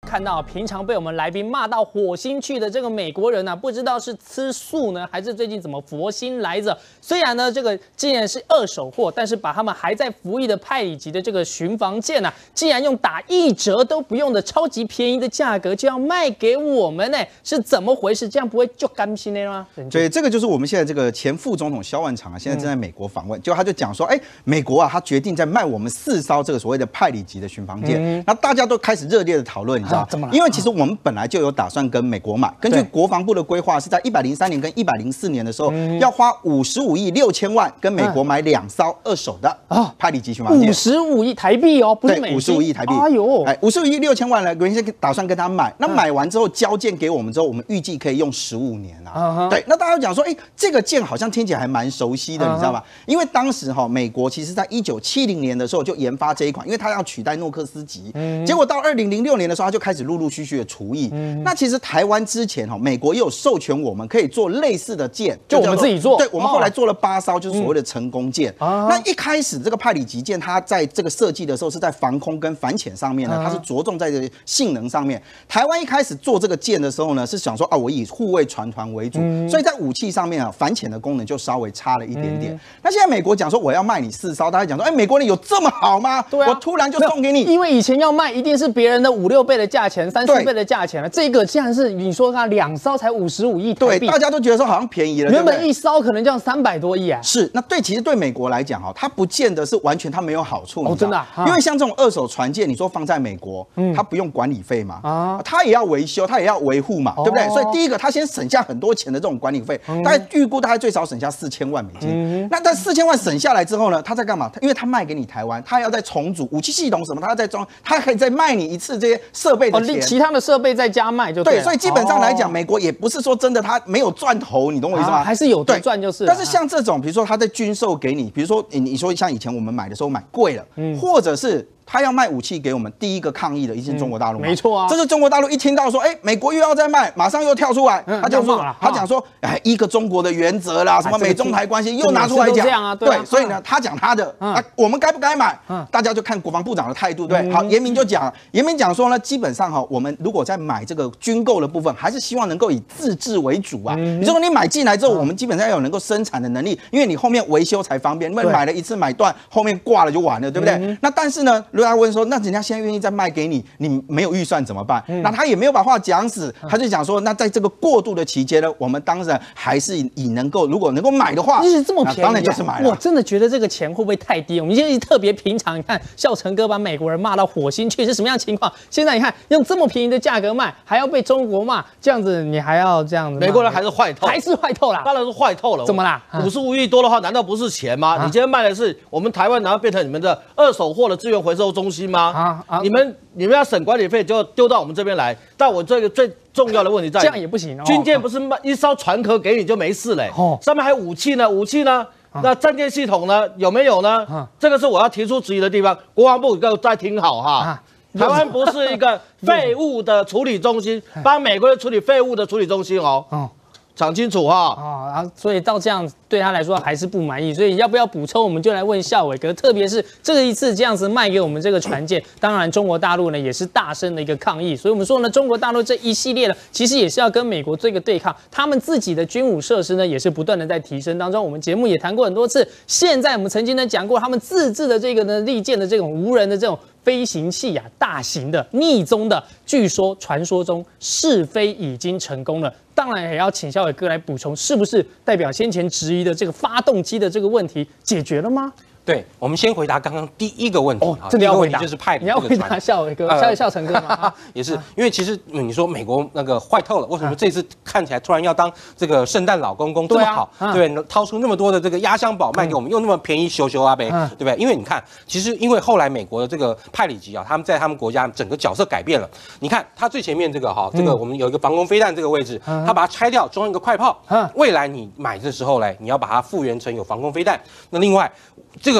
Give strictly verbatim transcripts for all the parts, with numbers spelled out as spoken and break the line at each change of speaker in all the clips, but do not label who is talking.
看到平常被我们来宾骂到火星去的这个美国人呢、啊，不知道是吃素呢，还是最近怎么佛心来着？虽然呢，这个竟然是二手货，但是把他们还在服役的派里级的这个巡防舰呢、啊，竟然用打一折都不用的超级便宜的价格就要卖给我们呢，是怎么回事？这样不会就甘心的吗？
所以这个就是我们现在这个前副总统萧万长啊，现在正在美国访问，就他就讲说，哎，美国啊，他决定在卖我们四艘这个所谓的派里级的巡防舰，嗯、那大家都开始热烈的讨论，你知道？啊、怎么了？因为其实我们本来就有打算跟美国买，根据国防部的规划，是在一百零三年跟一百零四年的时候，嗯、要花五十五亿六千万跟美国买两艘二手的啊派里级巡防舰，
五十五亿台币哦，不是美金，
五十五亿台币。
哎呦，
哎，五十五亿六千万呢，原先打算跟他买，那买完之后交舰给我们之后，我们预计可以用十五年啊。对，那大家讲说，哎，这个舰好像听起来还蛮熟悉的，你知道吗？因为当时哈，美国其实在一九七零年的时候就研发这一款，因为它要取代诺克斯级，结果到二零零六年的时候，它就开始陆陆续续的除役。那其实台湾之前哈，美国也有授权我们可以做类似的舰，
就我们自己做。
对，我们后来做了八艘，就是所谓的成功舰。那一开始这个派里级舰，它在这个设计的时候是在防空跟反潜上面呢，它是着重在这个性能上面。台湾一开始做这个舰的时候呢，是想说啊，我以护卫船团为主，所以在武器上面啊，反潜的功能就稍微差了一点点。那现在美国讲说我要卖你四艘，大家讲说，哎，美国人有这么好吗？对啊，我突然就送给你，
因为以前要卖一定是别人的五六倍的价钱，三四倍的价钱了。这个竟然是你说它两艘才五十五亿台币，
对，大家都觉得说好像便宜了。
原本一艘可能就要三百多亿啊。
是，那对，其实对美国来讲哈，它不见得是完全它没有好处。
哦，真的、啊，
因为像这种二手船舰，你说放在美国，嗯，它不用管理费嘛，啊，它也要维修，它也要维护嘛，哦、对不对？所以第一个，它先省下很多钱的这种管理费，嗯、大概预估大概最少省下四千万美金。嗯、那但四千万省下来之后呢，它在干嘛？因为它卖给你台湾，它要再重组武器系统什么，它要再装，它可以再卖你一次这些设备的钱，
哦、其他的设备再加卖就 对,
对。所以基本上来讲，哦、美国也不是说真的它没有赚头，你懂我意思吗？
啊、还是有赚就是。
但是像这种，比如说它在军售给你，比如说你你说像以前我们买的时候买贵了，嗯、或者是。他要卖武器给我们，第一个抗议的一定是中国大陆、嗯，
没错啊。
这是中国大陆一听到说，哎、欸，美国又要再卖，马上又跳出来，嗯、他讲说，他讲说，哎，一个中国的原则啦，什么美中台关系又拿出来讲，
这样啊，对,
对，所以呢，他讲他的，嗯、啊，我们该不该买？嗯、大家就看国防部长的态度，对。嗯、好，严明就讲，严明讲说呢，基本上哈，我们如果在买这个军购的部分，还是希望能够以自制为主啊。嗯、如果你买进来之后，我们基本上要有能够生产的能力，因为你后面维修才方便，因为买了一次买断，后面挂了就完了，对不对？嗯、那但是呢，如果他问说，那人家现在愿意再卖给你，你没有预算怎么办？嗯、那他也没有把话讲死，他就讲说，那在这个过渡的期间呢，我们当然还是以能够，如果能够买的话，
就是这么便宜、啊，
当然就是买了。
我真的觉得这个钱会不会太低？我们现在特别平常，你看孝成哥把美国人骂到火星去是什么样的情况？现在你看用这么便宜的价格卖，还要被中国骂，这样子你还要这样子？
美国人还是坏透，
还是坏透啦，
当然是坏透了。
怎么啦？
五十五亿多的话，难道不是钱吗？啊、你今天卖的是我们台湾，难道变成你们的二手货的资源回收中心吗？啊啊！你们。你们要省管理费，就丢到我们这边来。但我这个最重要的问题在于，
这样也不行哦。
军舰不是卖一艘船壳给你就没事嘞，哦、上面还有武器呢，武器呢，啊、那战舰系统呢有没有呢？啊、这个是我要提出质疑的地方。国防部给我再听好哈。啊台湾不是一个废物的处理中心，帮美国人处理废物的处理中心哦。哦讲清楚哈
啊，然后所以到这样对他来说还是不满意，所以要不要补充，我们就来问孝瑋哥。特别是这一次这样子卖给我们这个船舰，当然中国大陆呢也是大声的一个抗议。所以我们说呢，中国大陆这一系列呢，其实也是要跟美国做一个对抗，他们自己的军武设施呢也是不断的在提升当中。我们节目也谈过很多次，现在我们曾经呢讲过，他们自制的这个呢利剑的这种无人的这种飞行器啊，大型的逆踪的，据说传说中试飞已经成功了。当然也要请孝瑋哥来补充，是不是代表先前质疑的这个发动机的这个问题解决了吗？
对，我们先回答刚刚第一个问题。
哦，这个问题
就是派
你要回答孝瑋哥，孝孝成哥嘛，
也是因为其实你说美国那个坏透了，为什么这次看起来突然要当这个圣诞老公公这么好，对不对？掏出那么多的这个压箱宝卖给我们，又那么便宜，修修啊呗，对不对？因为你看，其实因为后来美国的这个派里级啊，他们在他们国家整个角色改变了。你看他最前面这个哈，这个我们有一个防空飞弹这个位置，他把它拆掉，装一个快炮。未来你买的时候嘞，你要把它复原成有防空飞弹。那另外这个。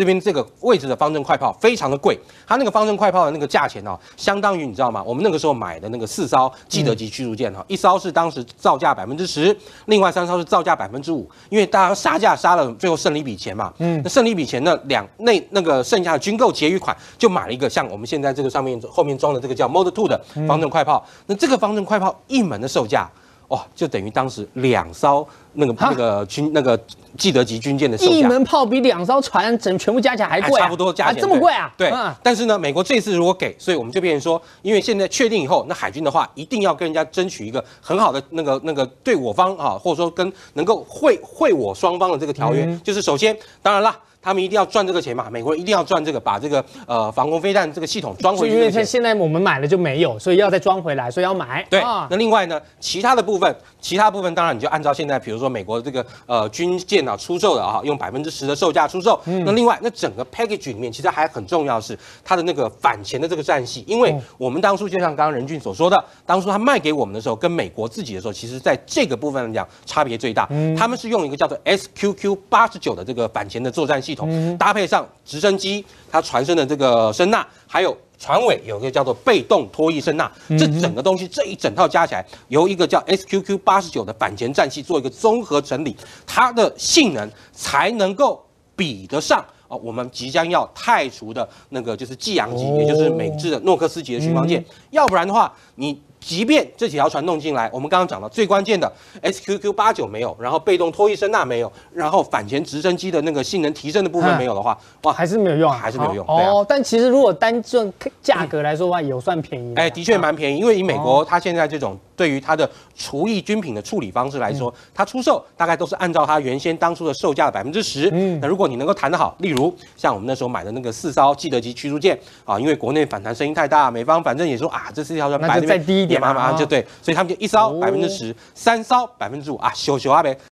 这边这个位置的方阵快炮非常的贵，它那个方阵快炮的那个价钱哦，相当于你知道吗？我们那个时候买的那个四艘基德级驱逐舰哈，一艘是当时造价百分之十，另外三艘是造价百分之五，因为大家杀价杀了，最后剩了一笔钱嘛。嗯，那剩了一笔钱呢，两那那个剩下的军购结余款就买了一个像我们现在这个上面后面装的这个叫 Model 二的方阵快炮。那这个方阵快炮一门的售价。哇，就等于当时两艘那个那个军那个基德级军舰的售价，
一门炮比两艘船整全部加起来还贵、啊，
差不多价钱、啊、
这么贵啊？
对。嗯、但是呢，美国这次如果给，所以我们就变成说，因为现在确定以后，那海军的话一定要跟人家争取一个很好的那个那个对我方啊，或者说跟能够惠惠我双方的这个条约，嗯、就是首先，当然啦。他们一定要赚这个钱嘛，美国人一定要赚这个，把这个呃防空飞弹这个系统装回去。
因为现在我们买了就没有，所以要再装回来，所以要买。
对，啊、那另外呢，其他的部分，其他部分当然你就按照现在，比如说美国这个呃军舰啊出售的啊，用百分之十的售价出售。嗯、那另外，那整个 package 里面其实还很重要的是它的那个反潜的这个战系，因为我们当初就像刚刚任俊所说的，当初他卖给我们的时候，跟美国自己的时候，其实在这个部分来讲差别最大。嗯、他们是用一个叫做 S Q Q 八十九的这个反潜的作战系统，嗯、搭配上直升机，它船身的这个声呐，还有船尾有一个叫做被动拖曳声呐，这整个东西这一整套加起来，由一个叫 S Q Q 八十九的反潜战系做一个综合整理，它的性能才能够比得上。哦，我们即将要汰除的那个就是济阳级，也就是美制的诺克斯级的巡防舰，要不然的话，你即便这几条船弄进来，我们刚刚讲到最关键的 S Q Q 八十九没有，然后被动拖曳声呐没有，然后反潜直升机的那个性能提升的部分没有的话，哇，
还是没有用，
还是没有用。
哦，但其实如果单就价格来说的话，有算便宜。
哎，的确蛮便宜，因为以美国它现在这种对于它的厨役军品的处理方式来说，它出售大概都是按照它原先当初的售价的百分之十。嗯，那如果你能够谈得好，例如像我们那时候买的那个四艘基德级驱逐舰啊，因为国内反弹声音太大，美方反正也说啊，这四条船摆
那就再低一点
嘛，马上就对，所以他们就一艘百分之十，三艘百分之五啊，修修啊呗。